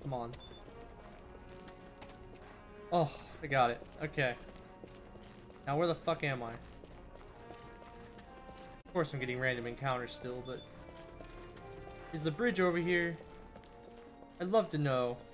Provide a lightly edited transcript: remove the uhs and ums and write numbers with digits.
Come on. Oh, I got it. Okay. Now where the fuck am I? Of course I'm getting random encounters still, but... Is the bridge over here? I'd love to know.